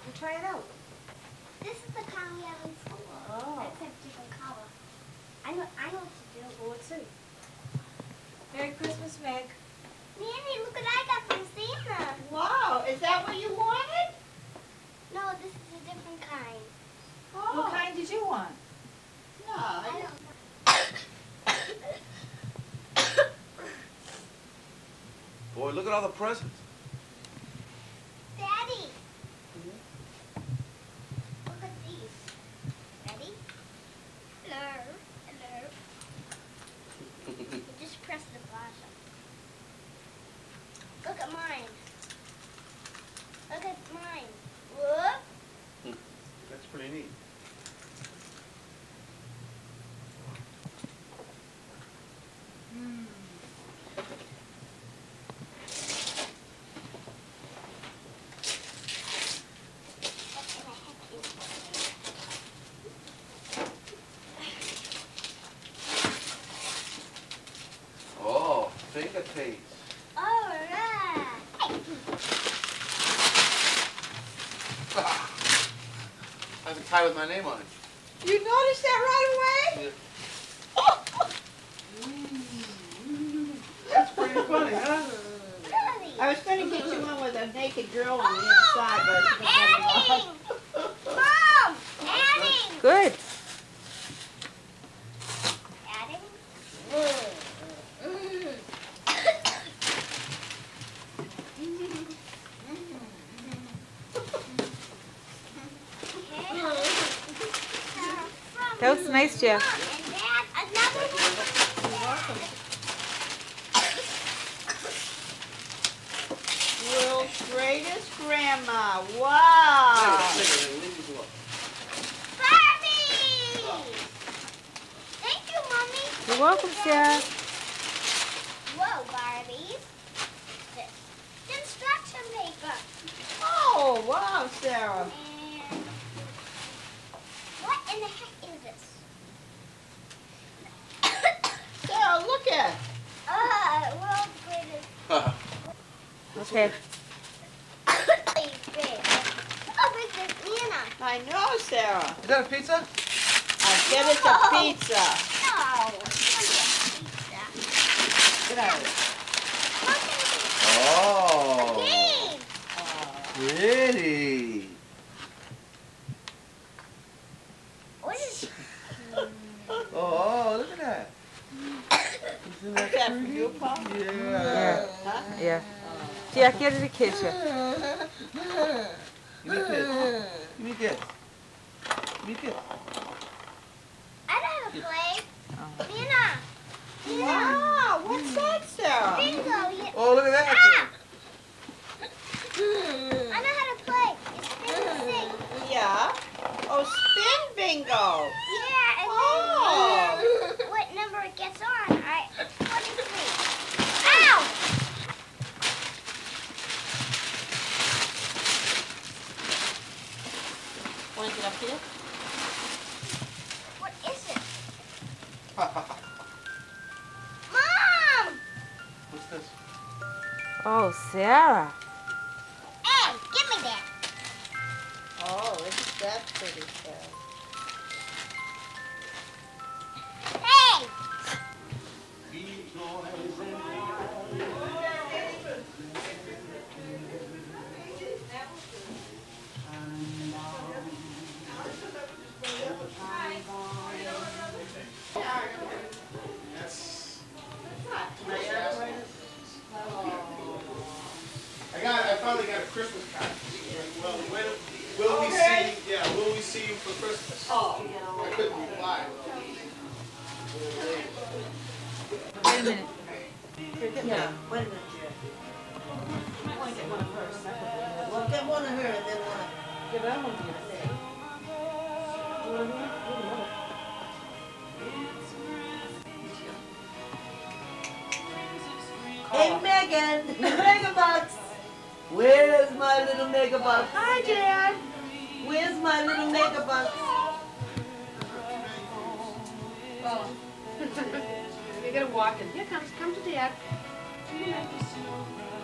and try it out. This is the kind we have in school. Oh. Except different color. I know what to do. Well, let's see. Merry Christmas, Meg. Nanny, look what I got from Santa. Wow, is that what you wanted? No, this is a different kind. Oh. What kind did you want? No, I I don't Boy, look at all the presents. Daddy. Look at these. Ready? Hello. Hello. You just press the button. Look at mine. Look at mine. Whoop. That's pretty neat. Oh, finger taste. All right. I have a tie with my name on it. You noticed that right away? That's pretty funny, huh? Really? I was going to get you one with a naked girl on the inside, but I Adding! Mom! Adding! Good. Adding? That was nice, Jeff. And Dad, another one. World's greatest grandma. Wow. Barbie! Thank you, Mommy. You're welcome, Sarah. Whoa, Barbies. This. The instruction paper. Oh, wow, Sarah. And what in the heck is this? Sarah, look at it. World's greatest. Okay. Really big. Look how big this Anna. I know, Sarah. Is that a pizza? I bet it's a pizza. No, it's not a pizza. Get out of it. Look Oh, at a game. pretty. What is Oh, look at that. Isn't Is that for you, Paul? Yeah. Huh? Yeah. Jack, get to the kitchen. Give me this. Give me this. Give me this. I don't have a play. Oh. Nina. Wow, what's that, Sarah? Bingo. Yeah. Oh, look at that. Ah! I know how to play. It's spin and sing. Yeah. Oh, spin bingo. Yeah, and Oh. then what number it gets on. It's 23. Ow! Want to get up here? What is it? Mom! What's this? Oh, Sarah. Hey, give me that. Oh, isn't that pretty, Sarah? Hey! I finally got a Christmas card. Well, will we see? Yeah, will we see you for Christmas? Oh. I couldn't reply. Wait a minute. Yeah, wait a minute, Jack. I want to get one of hers. Well, get one of her and then one of... Give that one to me. Hey, Megan! Megabucks! Where's my little Megabucks? Hi, Dad! Where's my little Megabucks? You're gonna walk in. Here comes. Come to Dad.